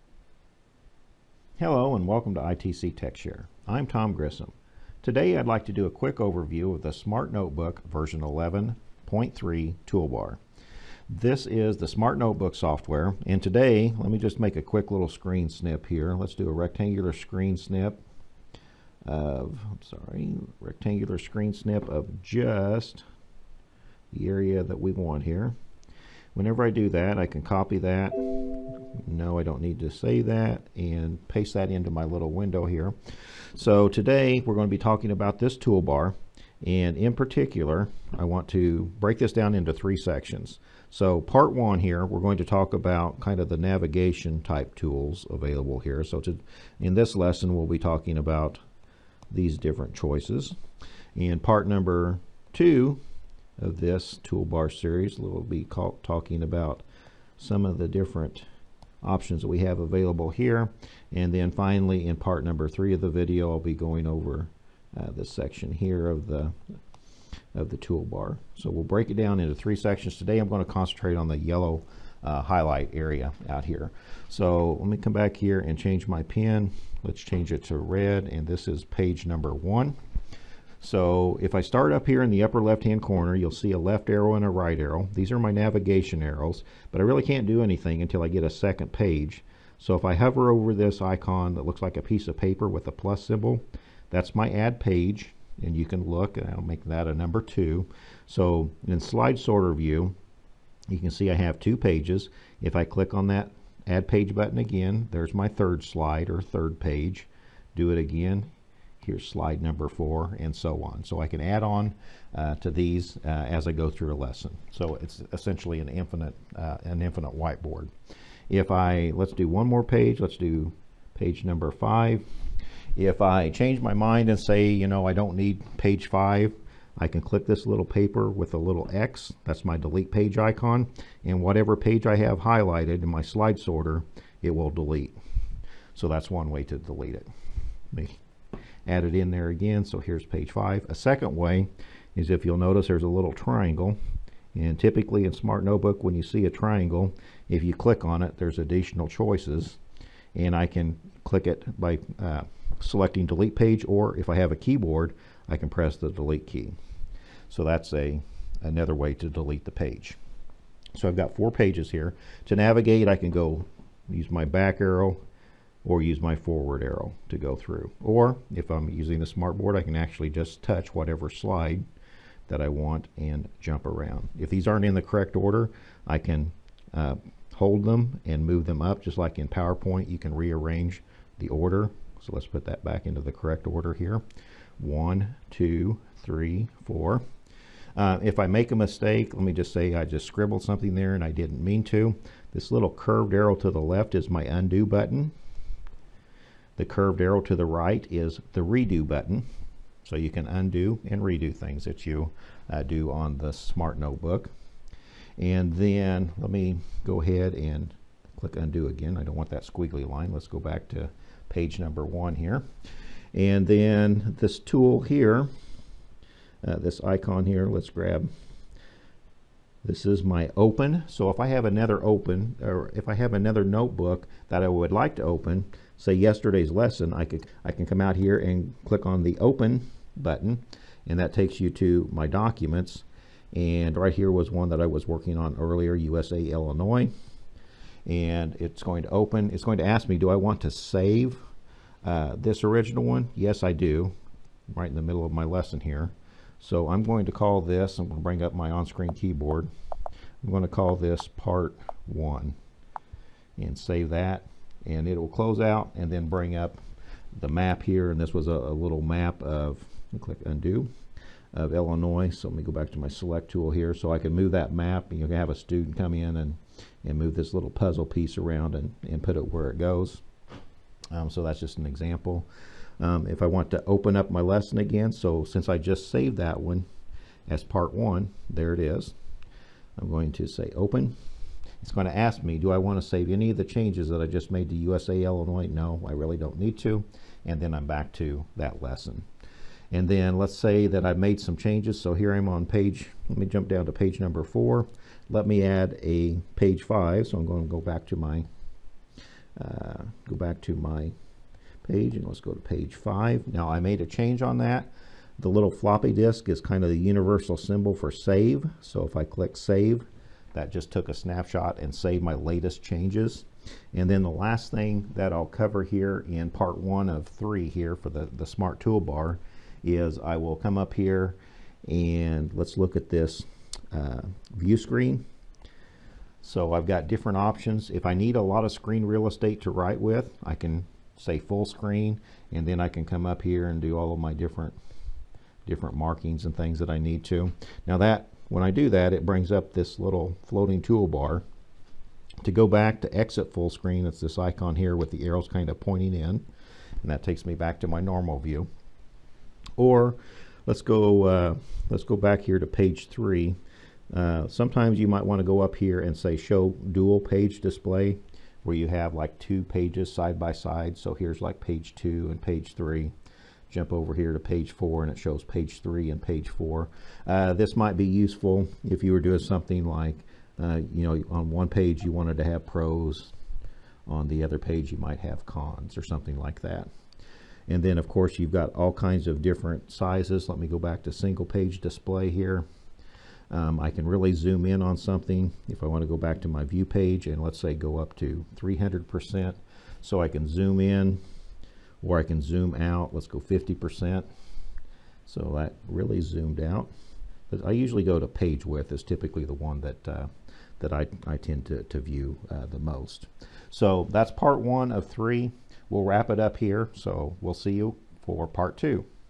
Hello and welcome to ITC Techshare. I'm Tom Grissom. Today I'd like to do a quick overview of the Smart Notebook version 11.3 Toolbar. This is the Smart Notebook software, and today let me just make a quick little screen snip here. Let's do a rectangular screen snip of just the area that we want here. Whenever I do that, I can copy that. No, I don't need to save that, and paste that into my little window here. So today we're going to be talking about this toolbar, and in particular I want to break this down into three sections. So part one here, we're going to talk about kind of the navigation type tools available here. So in this lesson we'll be talking about these different choices. In part number two of this toolbar series, we'll be talking about some of the different options that we have available here, and then finally in part number three of the video I'll be going over this section here of the toolbar. So we'll break it down into three sections. Today I'm going to concentrate on the yellow highlight area out here. So let me come back here and change my pen. Let's change it to red, and this is page number 1. So if I start up here in the upper left hand corner, you'll see a left arrow and a right arrow. These are my navigation arrows, but I really can't do anything until I get a second page. So if I hover over this icon that looks like a piece of paper with a plus symbol, that's my add page, and you can look, and I'll make that a number 2. So in slide sorter view, you can see I have 2 pages. If I click on that add page button again, there's my third slide or third page. Do it again. Here's slide number 4, and so on. So I can add on to these as I go through a lesson. So it's essentially an infinite whiteboard. Let's do one more page. Let's do page number 5. If I change my mind and say, you know, I don't need page 5, I can click this little paper with a little X. That's my delete page icon, and whatever page I have highlighted in my slide sorter, it will delete. So that's one way to delete it. Let me add it in there again. So here's page 5. A second way is, if you'll notice, there's a little triangle, and typically in Smart Notebook when you see a triangle, if you click on it, there's additional choices, and I can click it by selecting delete page, or if I have a keyboard, I can press the delete key. So that's another way to delete the page. So I've got 4 pages here. To navigate, I can go use my back arrow or use my forward arrow to go through. Or if I'm using the smartboard, I can actually just touch whatever slide that I want and jump around. If these aren't in the correct order, I can hold them and move them up, just like in PowerPoint. You can rearrange the order. So let's put that back into the correct order here. 1, 2, 3, 4. If I make a mistake, let me just say I just scribbled something there and I didn't mean to. This little curved arrow to the left is my undo button. The curved arrow to the right is the redo button. So you can undo and redo things that you do on the Smart Notebook. And then let me go ahead and click undo again. I don't want that squiggly line. Let's go back to page number 1 here. And then this tool here, this icon here, let's grab. This is my open. So if I have another open, or if I have another notebook that I would like to open, say yesterday's lesson, I can come out here and click on the open button, and that takes you to my documents. And right here was one that I was working on earlier, USA, Illinois. And it's going to open. It's going to ask me, do I want to save this original one? Yes, I do. Right in the middle of my lesson here. So I'm going to call this, I'm going to bring up my on-screen keyboard. I'm going to call this part 1 and save that, and it will close out and then bring up the map here. And this was a little map of, click undo, of Illinois. So let me go back to my select tool here, so I can move that map. You can have a student come in and move this little puzzle piece around and put it where it goes. So that's just an example. If I want to open up my lesson again, so since I just saved that one as part 1, there it is. I'm going to say open. It's going to ask me, do I want to save any of the changes that I just made to USA, Illinois? No, I really don't need to. And then I'm back to that lesson. And then let's say that I've made some changes. So here I'm on page, let me jump down to page number 4. Let me add a page 5. So I'm going to go back to my back to my page and let's go to page 5. Now I made a change on that. The little floppy disk is kind of the universal symbol for save. So if I click save, that just took a snapshot and saved my latest changes. And then the last thing that I'll cover here in part 1 of 3 here for the Smart Toolbar is I will come up here and let's look at this view screen. So I've got different options. If I need a lot of screen real estate to write with, I can say full screen, and then I can come up here and do all of my different markings and things that I need to. Now that when I do that, it brings up this little floating toolbar. To go back to exit full screen, it's this icon here with the arrows kind of pointing in, and that takes me back to my normal view. Or let's go back here to page 3. Sometimes you might want to go up here and say show dual page display, where you have like 2 pages side by side. So here's like page 2 and page 3. Jump over here to page 4 and it shows page 3 and page 4. This might be useful if you were doing something like you know, on one page you wanted to have pros, on the other page you might have cons or something like that. And then of course you've got all kinds of different sizes. Let me go back to single page display here. I can really zoom in on something if I want to go back to my view page and let's say go up to 300%. So I can zoom in or I can zoom out. Let's go 50%. So that really zoomed out. But I usually go to page width is typically the one that I tend to view the most. So that's part 1 of 3. We'll wrap it up here. So we'll see you for part 2.